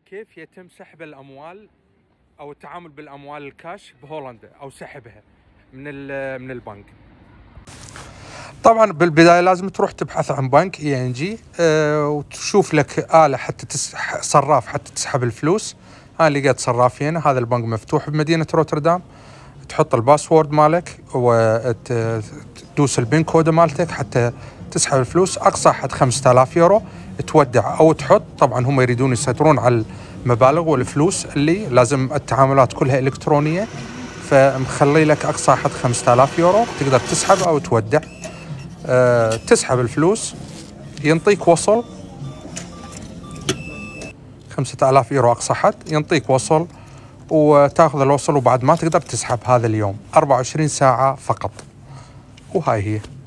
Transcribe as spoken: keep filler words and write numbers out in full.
كيف يتم سحب الأموال أو التعامل بالأموال الكاش بهولندا أو سحبها من من البنك. طبعا بالبداية لازم تروح تبحث عن بنك اي ان جي أه وتشوف لك آلة حتى تسح صراف حتى تسحب الفلوس. أنا لقيت صرافين، هذا البنك مفتوح بمدينة روتردام. تحط الباسورد مالك وتدوس البين كود مالتك حتى تسحب الفلوس. أقصى حد خمسة آلاف يورو تودع أو تحط. طبعا هم يريدون يسيطرون على المبالغ والفلوس اللي لازم التعاملات كلها إلكترونية، فمخلي لك أقصى حد خمسة آلاف يورو تقدر تسحب أو تودع. أه تسحب الفلوس ينطيك وصل خمسة آلاف يورو أقصى حد، ينطيك وصل وتاخذ الوصل، وبعد ما تقدر تسحب هذا اليوم أربعة وعشرين ساعة فقط. وهاي هي.